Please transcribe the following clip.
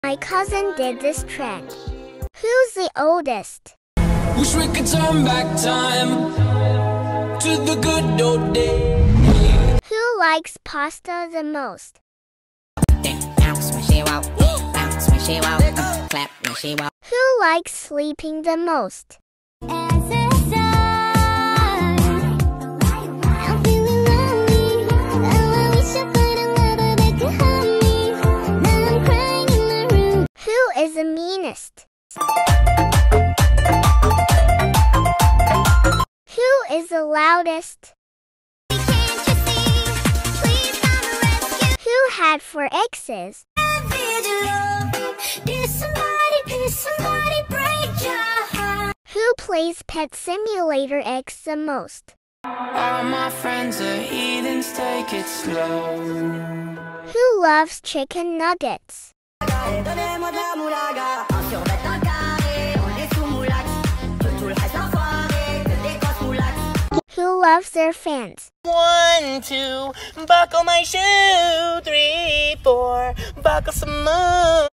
My cousin did this trend. Who's the oldest? Wish we could turn back time to the good old days. Who likes pasta the most? Bounce when she walk, bounce when she walk, clap when she walk. Who likes sleeping the most? Who is the meanest? Who is the loudest? Who had 4 exes? Who plays Pet Simulator X the most? All my friends are heathens, take it slow. Who loves chicken nuggets? Who loves their fans? 1, 2, buckle my shoe. 3, 4, buckle some more.